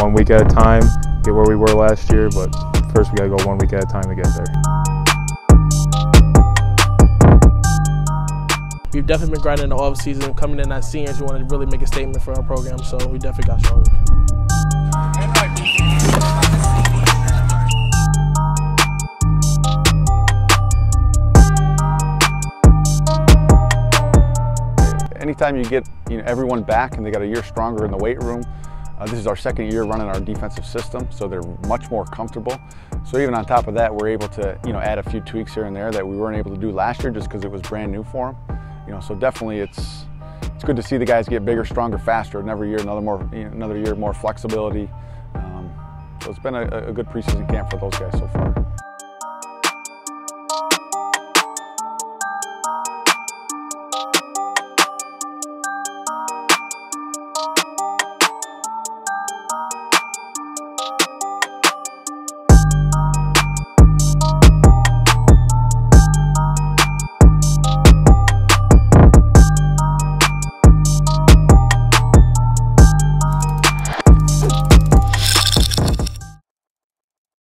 1 week at a time, get where we were last year, but first we got to go 1 week at a time to get there. We've definitely been grinding the off season. Coming in as seniors, we wanted to really make a statement for our program, so we definitely got stronger. Anytime you get everyone back and they got a year stronger in the weight room, this is our second year running our defensive system, so they're much more comfortable. So even on top of that, we're able to add a few tweaks here and there that we weren't able to do last year just because it was brand new for them. So definitely it's good to see the guys get bigger, stronger, faster, and every year another year more flexibility. So it's been a good preseason camp for those guys so far.